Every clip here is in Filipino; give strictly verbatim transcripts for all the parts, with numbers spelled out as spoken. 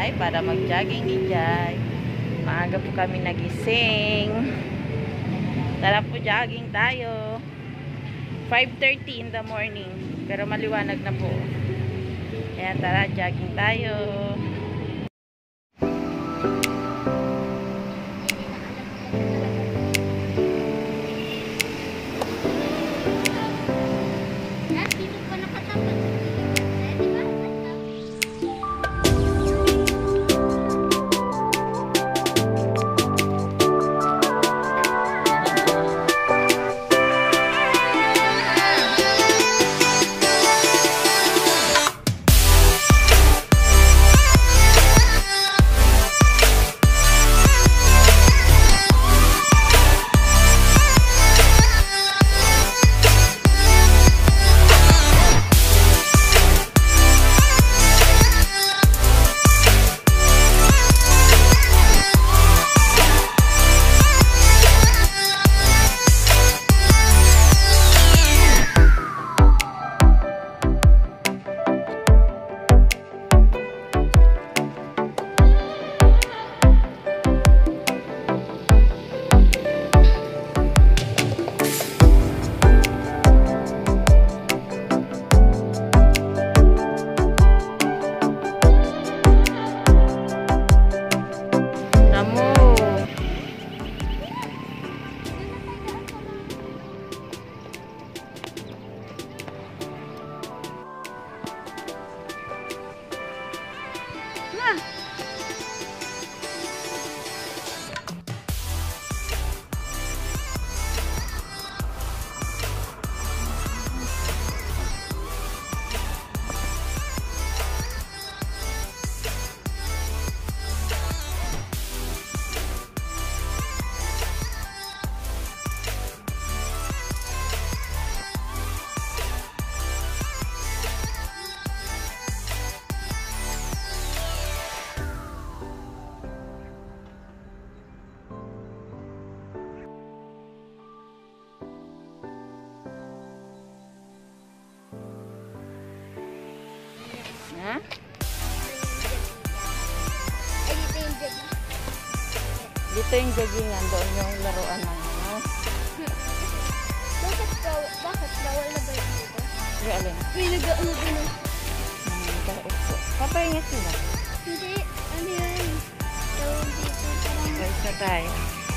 bahay para mag-jogging ni Jai. Maaga po kami nagising. Tara po, jogging tayo. five thirty in the morning. Pero maliwanag na po. Kaya tara, jogging tayo. Ha? Ay, dito yung jogging. Dito yung joggingan, doon yung laruan ng ano. Bakit bawal, bakit bawal na ba yun dito? Yung alin? May nag-ano din eh. Hmm, kaupo. Papahinga sila. Hindi, ano yun? Tawag dito, parang... Guys na tayo.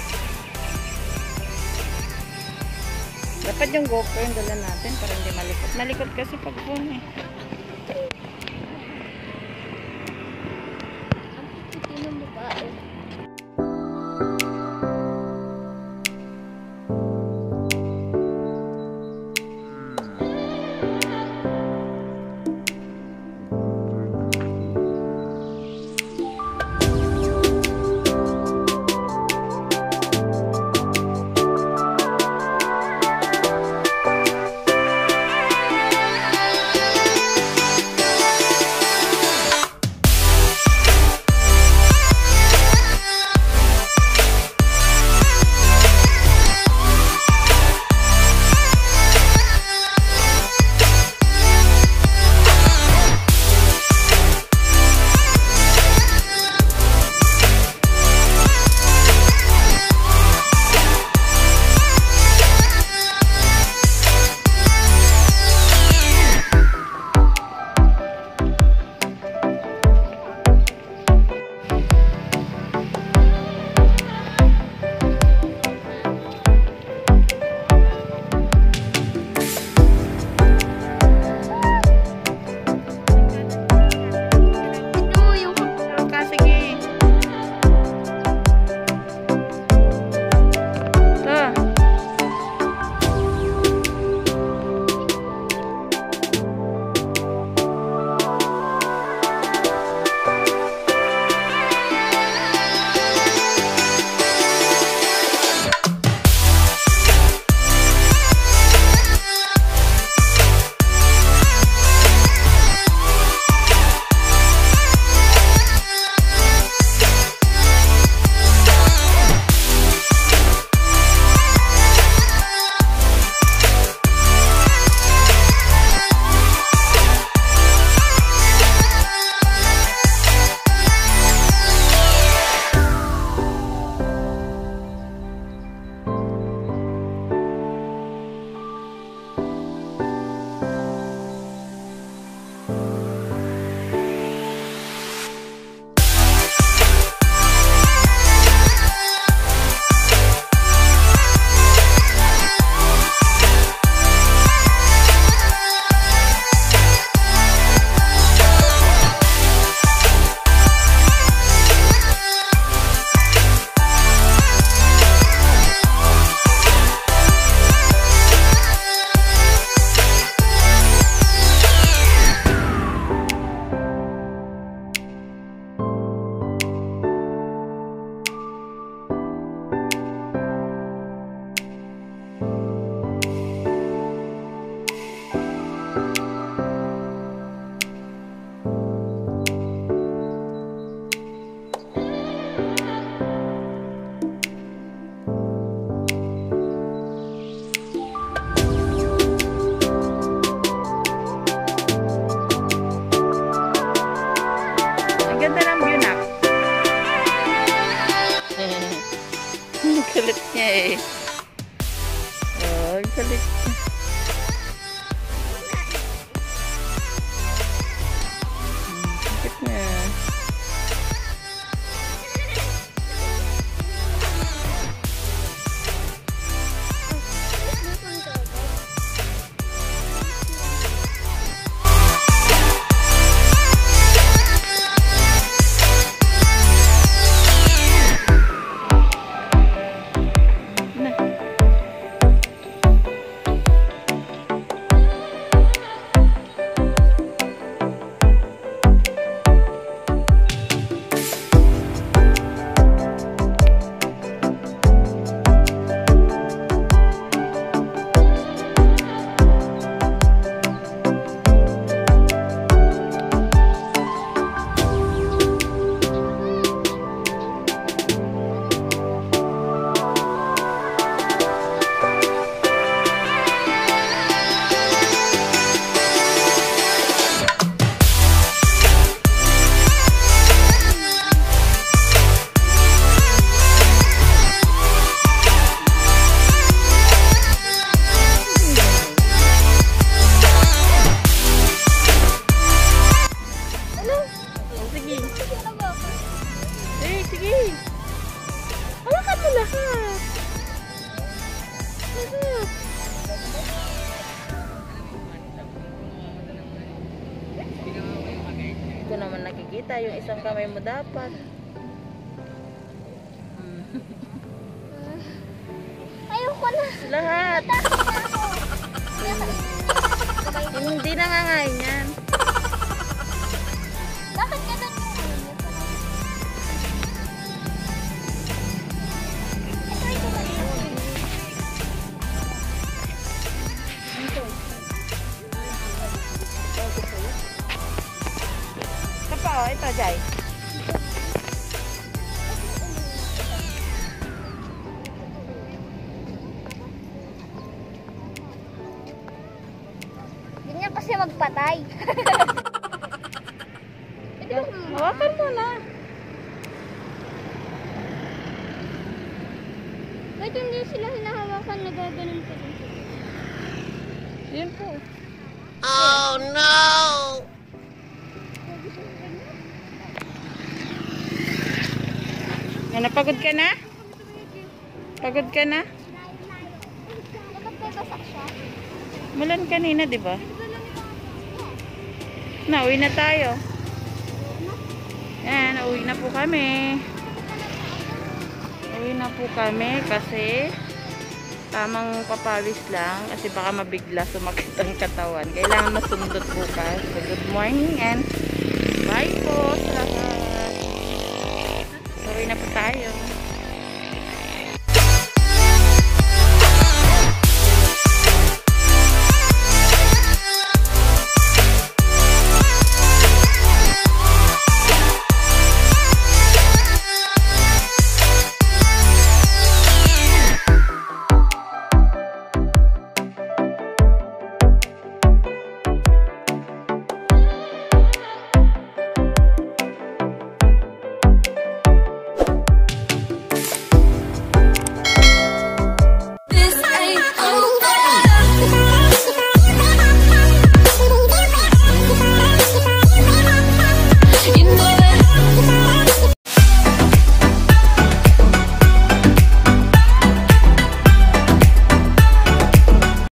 Dapat yung GoPro yung dala natin para hindi malikot. Malikot kasi pag phone eh. Ang puti ng babae. kulit. Sakit niya. Ko naman nakikita yung isang kamay mo dapat. Ayoko na. Lahat. Hindi nangangain yan. Bakit ganun yung ulo? Ito, ito ba ito? Ito pa oh, ito Jai. Ganyan kasi magpatay. Hawakan mo na. Ba't hindi sila hinahawakan, nagaganon pa rin sila? Yun po. Oh no! Yan, napagod ka na? Pagod ka na? Dapat may basak siya. Mulan kanina, di ba? Na, uwi na tayo. Yan, uwi na po kami. Uwi na po kami kasi tamang papawis lang kasi baka mabigla sumakit ang katawan. Kailangan masundot bukas. So, good morning and bye po sa lahat. Uwi na po tayo.